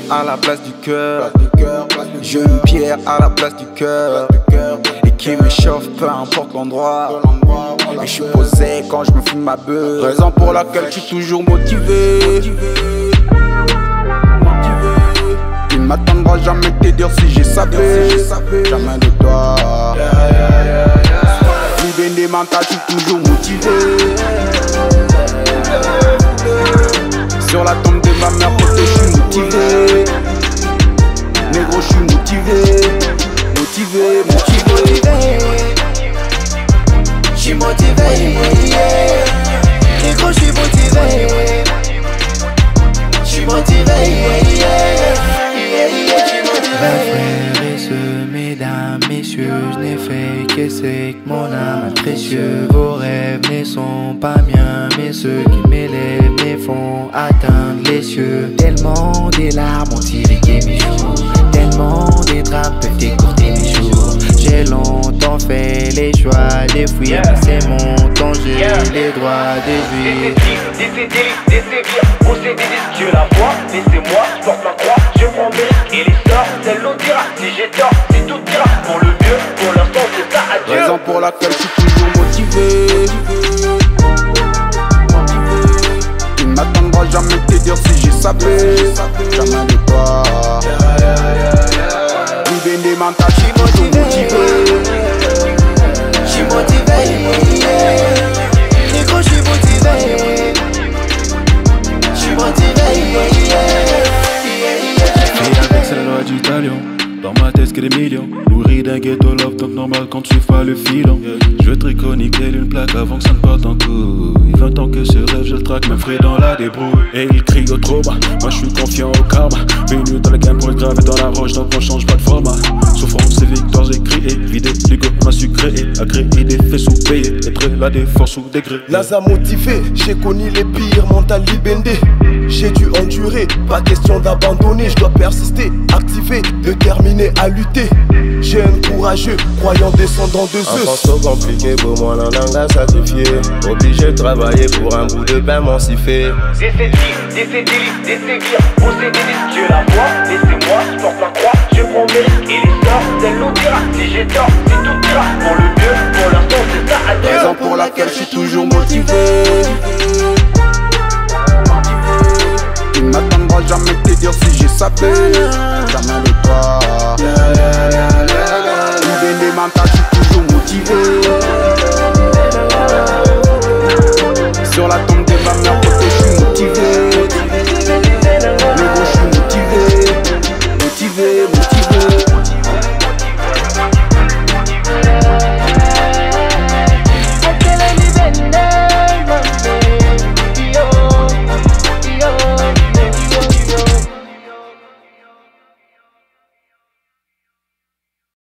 à la place du cœur. J'ai une pierre à la place du cœur. Et qui m'échauffe, peu importe l'endroit. Et je suis posé quand je me fume ma beuh. Raison pour laquelle je suis toujours motivé. Il ne m'attendra jamais de te dire si j'ai sapé. Jamais de toi. Libende mental, je suis toujours motivé. Sur la tombe de ma mère, pote, je suis motivé. Négro, je suis motivé. Motivé. Je suis motivé, négro, je suis motivé. Je suis motivé, frères et sœurs, mesdames, messieurs, je n'ai fait qu'essayer que mon âme est précieux. Vos rêves ne sont pas miens, mais ceux qui m'élèvent me font atteindre les cieux. Tellement des larmes ont irrigué mes jours, tellement des drames peuvent décourter mes jours. J'ai longtemps fait les choix de fuir, mais c'est mon temps, j'ai les droits de vivre. Des sévières, posséder des dieux la voix. Laissez-moi, je porte ma croix, je prends mes risques et les sorts, celle l'on dira. Si j'ai tort, si tout dira, pour le mieux, pour l'instant c'est ça, adieu. Raison pour laquelle je suis toujours motivé. Il ne m'attendra jamais de te dire si j'ai sapé. Jamais de toi. Libende mental, je suis toujours motivé. Je suis motivé, négro, je suis motivé. Je suis motivé, Et avec c'est la loi du talion. Dans ma tête que des millions. Nourri d'un ghetto love, donc normal quand tu fais le filon. Je veux triconiquer une plaque avant que ça ne parte en couille. 20 ans que ce rêve je le traque, même frais dans la débrouille. Et il crie au trauma, moi je suis confiant au karma. Venu dans le game pour être gravé dans la roche, donc on change pas de format. Souffrance et victoire j'ai crié, vidé l'ego m'a su créer. A créer des faits sous-payés, être la défense sous degré. Naza motivé, j'ai connu les pires, mental libendé. J'ai dû endurer, pas question d'abandonner. Je dois persister, activer, déterminé à lutter. Jeune, courageux, croyant descendant de Zeus. Enfance trop compliqué pour moi, l'en a sacrifié. Obligé de travailler pour un bout de pain m'encifer. Des sévières, posséder des dieux la voix. Laissez-moi, je porte ma croix, je prends mes risques et les sorts, celle l'on dira. Si j'ai tort, si tout dira, pour le mieux, pour l'instant c'est ça, adieu. Raison pour laquelle je suis toujours motivé. Il ne m'attendra jamais de te dire si j'ai sapé.